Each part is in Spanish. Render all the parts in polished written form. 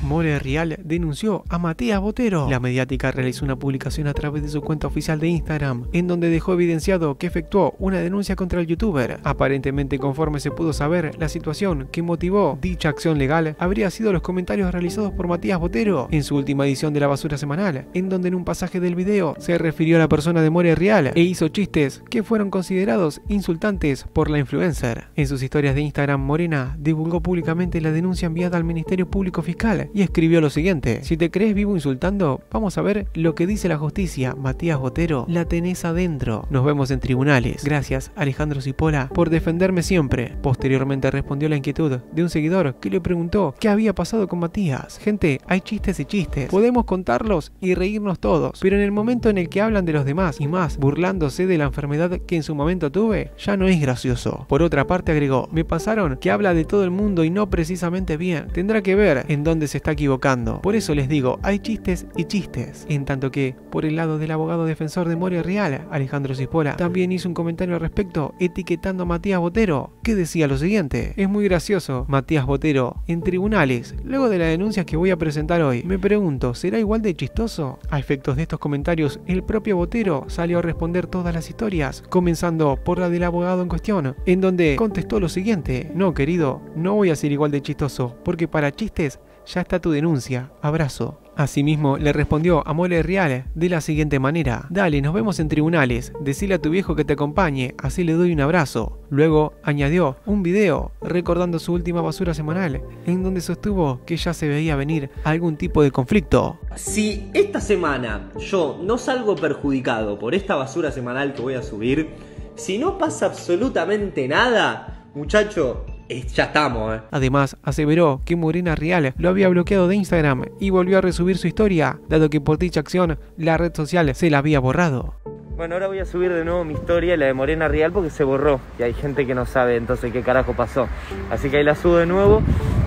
More Real denunció a Matías Botero. La mediática realizó una publicación a través de su cuenta oficial de Instagram, en donde dejó evidenciado que efectuó una denuncia contra el youtuber. Aparentemente, conforme se pudo saber, la situación que motivó dicha acción legal habría sido los comentarios realizados por Matías Botero en su última edición de La Basura Semanal, en donde en un pasaje del video se refirió a la persona de More Real e hizo chistes que fueron considerados insultantes por la influencer. En sus historias de Instagram, Morena divulgó públicamente la denuncia enviada al Ministerio Público Fiscal y escribió lo siguiente: si te crees vivo insultando, vamos a ver lo que dice la justicia. Matías Botero, la tenés adentro. Nos vemos en tribunales. Gracias, Alejandro Cipolla, por defenderme siempre. Posteriormente respondió la inquietud de un seguidor que le preguntó qué había pasado con Matías. Gente, hay chistes y chistes. Podemos contarlos y reírnos todos, pero en el momento en el que hablan de los demás y más burlándose de la enfermedad que en su momento tuve, ya no es gracioso. Por otra parte, agregó: me pasaron que habla de todo el mundo y no precisamente bien. Tendrá que ver en dónde se está equivocando. Por eso les digo, hay chistes y chistes. En tanto que, por el lado del abogado defensor de More Real, Alejandro Cipolla, también hizo un comentario al respecto, etiquetando a Matías Botero, que decía lo siguiente: es muy gracioso, Matías Botero, en tribunales, luego de la denuncia que voy a presentar hoy. Me pregunto, ¿será igual de chistoso? A efectos de estos comentarios, el propio Botero salió a responder todas las historias, comenzando por la del abogado en cuestión, en donde contestó lo siguiente: no, querido, no voy a ser igual de chistoso, porque para chistes ya está tu denuncia. Abrazo. Asimismo, le respondió a More Real de la siguiente manera: dale, nos vemos en tribunales, decile a tu viejo que te acompañe, así le doy un abrazo. Luego añadió un video recordando su última basura semanal, en donde sostuvo que ya se veía venir algún tipo de conflicto. Si esta semana yo no salgo perjudicado por esta basura semanal que voy a subir, si no pasa absolutamente nada, muchacho, ya estamos, Además, aseveró que Morena Real lo había bloqueado de Instagram y volvió a resubir su historia, dado que por dicha acción la red social se la había borrado. Bueno, ahora voy a subir de nuevo mi historia, la de Morena Real, porque se borró y hay gente que no sabe entonces qué carajo pasó. Así que ahí la subo de nuevo,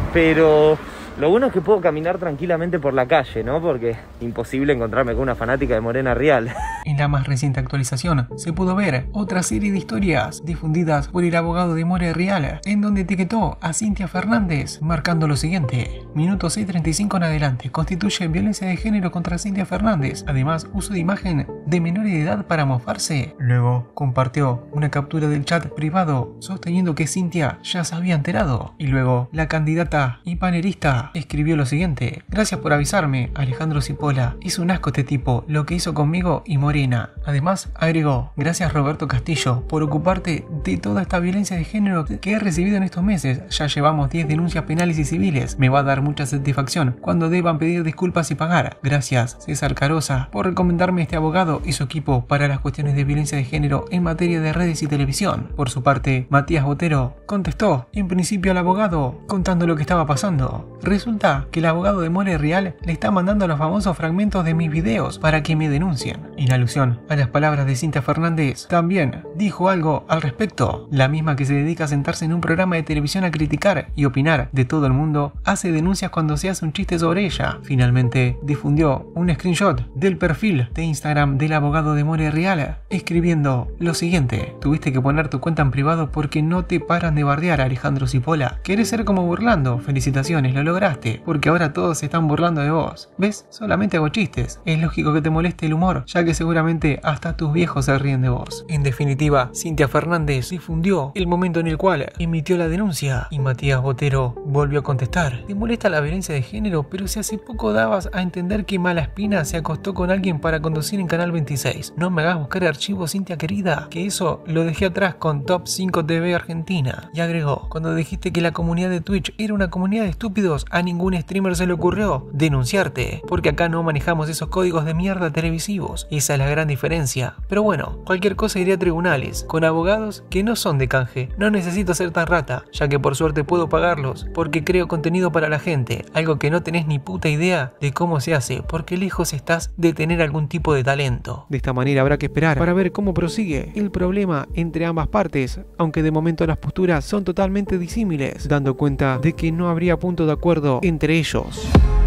pero lo bueno es que puedo caminar tranquilamente por la calle, ¿no? Porque es imposible encontrarme con una fanática de Morena Real. En la más reciente actualización se pudo ver otra serie de historias difundidas por el abogado de More Real, en donde etiquetó a Cintia Fernández, marcando lo siguiente: minuto 6:35 en adelante, constituye violencia de género contra Cintia Fernández, además uso de imagen de menores de edad para mofarse. Luego compartió una captura del chat privado sosteniendo que Cintia ya se había enterado, y luego la candidata y panelista escribió lo siguiente: gracias por avisarme, Alejandro Cipolla, es un asco este tipo, lo que hizo conmigo y Morena. Además agregó: gracias Roberto Castillo por ocuparte de toda esta violencia de género que he recibido en estos meses, ya llevamos 10 denuncias penales y civiles, me va a dar mucha satisfacción cuando deban pedir disculpas y pagar. Gracias César Carosa por recomendarme este abogado y su equipo para las cuestiones de violencia de género en materia de redes y televisión. Por su parte, Matías Botero contestó en principio al abogado contando lo que estaba pasando. Resulta que el abogado de More Real le está mandando los famosos fragmentos de mis videos para que me denuncien. En alusión a las palabras de Cintia Fernández, también dijo algo al respecto. La misma que se dedica a sentarse en un programa de televisión a criticar y opinar de todo el mundo, hace denuncias cuando se hace un chiste sobre ella. Finalmente difundió un screenshot del perfil de Instagram del abogado de More Real, escribiendo lo siguiente: tuviste que poner tu cuenta en privado porque no te paran de bardear, Alejandro Cipolla. ¿Querés ser como Burlando? Felicitaciones, lo lograste, porque ahora todos se están burlando de vos. ¿Ves? Solamente hago chistes. Es lógico que te moleste el humor, ya que seguramente hasta tus viejos se ríen de vos. En definitiva, Cintia Fernández difundió el momento en el cual emitió la denuncia y Matías Botero volvió a contestar: te molesta la violencia de género, pero si hace poco dabas a entender que Malaspina se acostó con alguien para conducir en Canal 26. No me hagas buscar archivos, Cintia querida, que eso lo dejé atrás con Top 5 TV Argentina. Y agregó: cuando dijiste que la comunidad de Twitch era una comunidad de estúpidos, a ningún streamer se le ocurrió denunciarte, porque acá no manejamos esos códigos de mierda televisivos. Esa es la gran diferencia. Pero bueno, cualquier cosa iría a tribunales, con abogados que no son de canje. No necesito ser tan rata, ya que por suerte puedo pagarlos, porque creo contenido para la gente, algo que no tenés ni puta idea de cómo se hace, porque lejos estás de tener algún tipo de talento. De esta manera habrá que esperar para ver cómo prosigue el problema entre ambas partes, aunque de momento las posturas son totalmente disímiles, dando cuenta de que no habría punto de acuerdo entre ellos.